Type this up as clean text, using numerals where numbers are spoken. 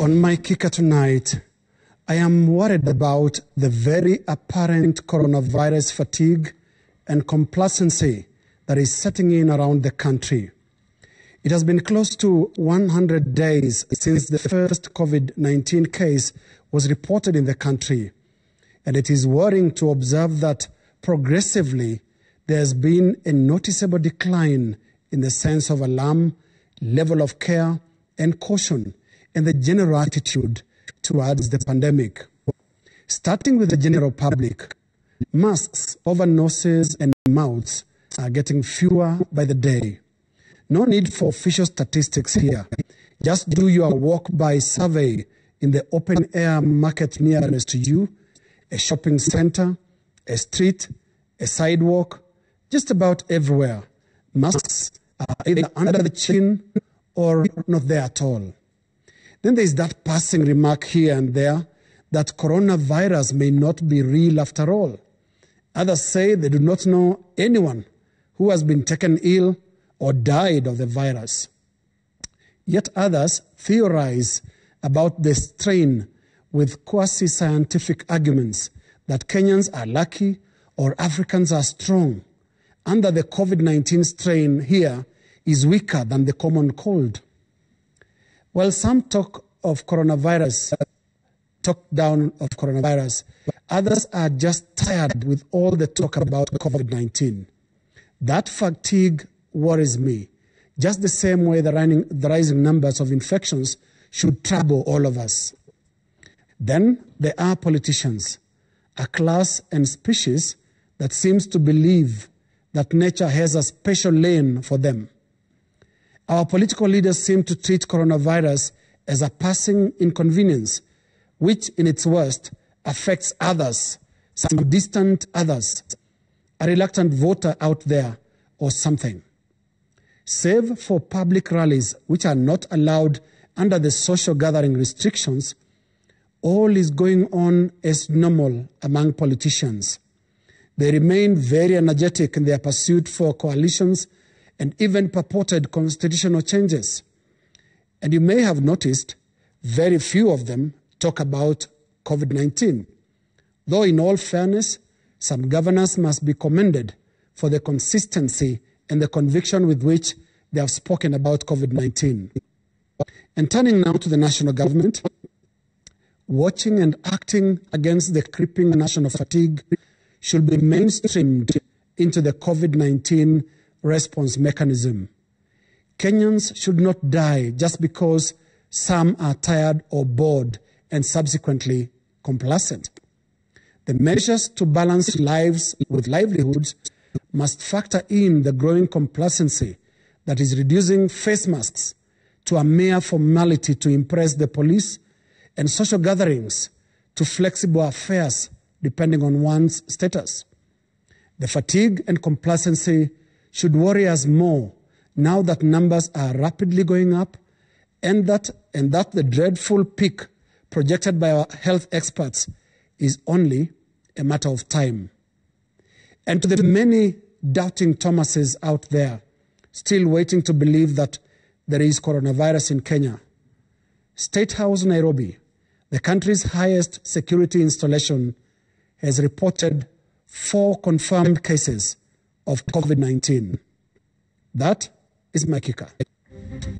On my kicker tonight, I am worried about the very apparent coronavirus fatigue and complacency that is setting in around the country. It has been close to 100 days since the first COVID-19 case was reported in the country, and it is worrying to observe that progressively there has been a noticeable decline in the sense of alarm, level of care, and caution, and the general attitude towards the pandemic. Starting with the general public, masks over noses and mouths are getting fewer by the day. No need for official statistics here. Just do your walk-by survey in the open-air market nearest to you, a shopping center, a street, a sidewalk, just about everywhere. Masks are either under the chin or not there at all. Then there is that passing remark here and there that coronavirus may not be real after all. Others say they do not know anyone who has been taken ill or died of the virus. Yet others theorize about the strain with quasi-scientific arguments that Kenyans are lucky or Africans are strong, and that the COVID-19 strain here is weaker than the common cold. While some talk down of coronavirus, others are just tired with all the talk about COVID-19. That fatigue worries me, just the same way the rising numbers of infections should trouble all of us. Then there are politicians, a class and species that seems to believe that nature has a special lane for them. Our political leaders seem to treat coronavirus as a passing inconvenience, which in its worst affects others, some distant others, a reluctant voter out there or something. Save for public rallies which are not allowed under the social gathering restrictions, all is going on as normal among politicians. They remain very energetic in their pursuit for coalitions and even purported constitutional changes. And you may have noticed very few of them talk about COVID-19. Though in all fairness, some governors must be commended for the consistency and the conviction with which they have spoken about COVID-19. And turning now to the national government, watching and acting against the creeping national fatigue should be mainstreamed into the COVID-19 response mechanism. Kenyans should not die just because some are tired or bored and subsequently complacent. The measures to balance lives with livelihoods must factor in the growing complacency that is reducing face masks to a mere formality to impress the police and social gatherings to flexible affairs depending on one's status. The fatigue and complacency should worry us more now that numbers are rapidly going up and that the dreadful peak projected by our health experts is only a matter of time. And to the many doubting Thomases out there still waiting to believe that there is coronavirus in Kenya, State House Nairobi, the country's highest security installation, has reported 4 confirmed cases of COVID-19. That is my kicker.